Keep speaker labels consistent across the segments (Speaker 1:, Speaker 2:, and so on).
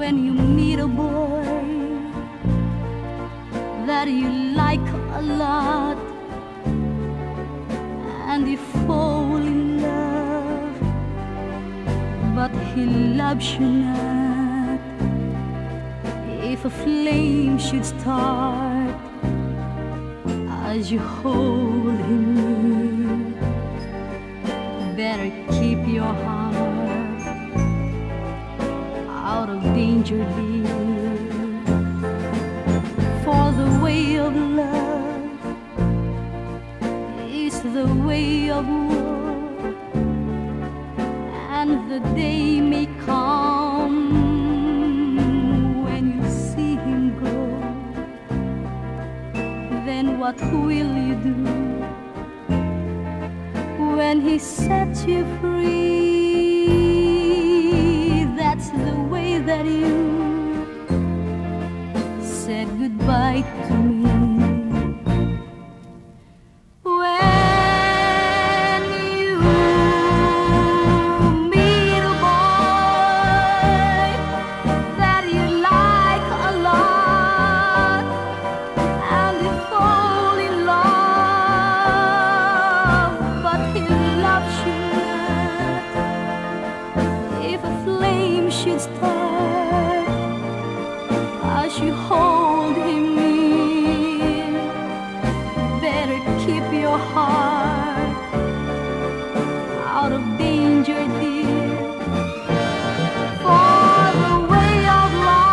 Speaker 1: when you meet a boy that you like a lot, and you fall in love, but he loves you not. If a flame should start as you hold him near, better keep your heart out of danger, dear. For the way of love is the way of war, and the day may come when you see him go. Then what will you do when he sets you free? That's the way that you said goodbye to me. When you meet a boy that you like a lot, and you fall in love, but he loves you not. If a flame should start as you hold him near, better keep your heart out of danger, dear. For the way of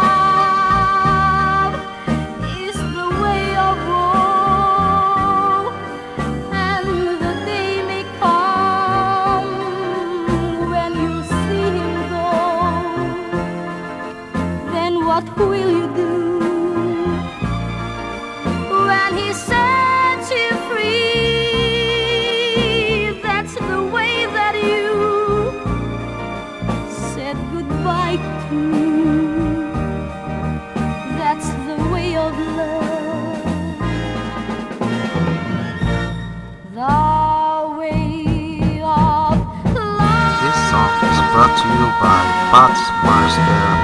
Speaker 1: love is the way of woe, and the day may come when you see him go. Then what will you do when he sets you free? That's the way that you said goodbye to. That's the way of love. The way of love.
Speaker 2: This song is brought to you by Pots Master.